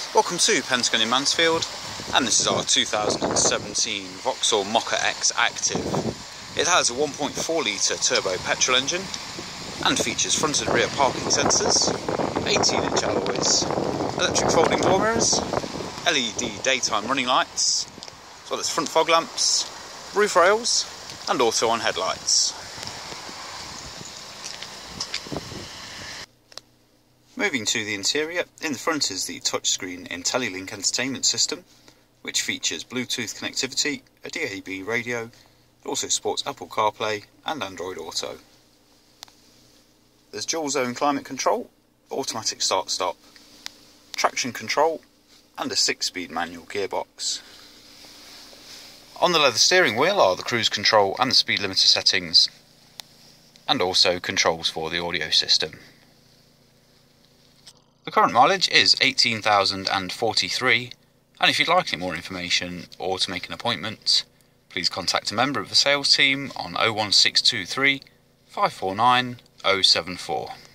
Welcome to Pentagon in Mansfield, and this is our 2017 Vauxhall Mokka X Active. It has a 1.4 litre turbo petrol engine and features front and rear parking sensors, 18-inch alloys, electric folding door mirrors, LED daytime running lights, as well as front fog lamps, roof rails and auto-on headlights. Moving to the interior, in the front is the touchscreen IntelliLink entertainment system, which features Bluetooth connectivity, a DAB radio. It also supports Apple CarPlay and Android Auto. There's dual zone climate control, automatic start-stop, traction control and a 6-speed manual gearbox. On the leather steering wheel are the cruise control and the speed limiter settings, and also controls for the audio system. The current mileage is 18,043, and if you'd like any more information or to make an appointment, please contact a member of the sales team on 01623 549 074.